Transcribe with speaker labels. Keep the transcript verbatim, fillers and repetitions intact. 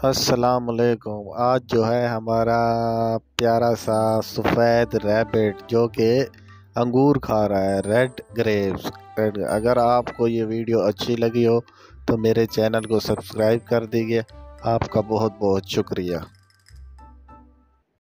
Speaker 1: अस्सलाम वालेकुम। आज जो है हमारा प्यारा सा सफ़ेद रैबिट जो कि अंगूर खा रहा है, रेड ग्रेप्स। अगर आपको ये वीडियो अच्छी लगी हो तो मेरे चैनल को सब्सक्राइब कर दीजिए। आपका बहुत बहुत शुक्रिया।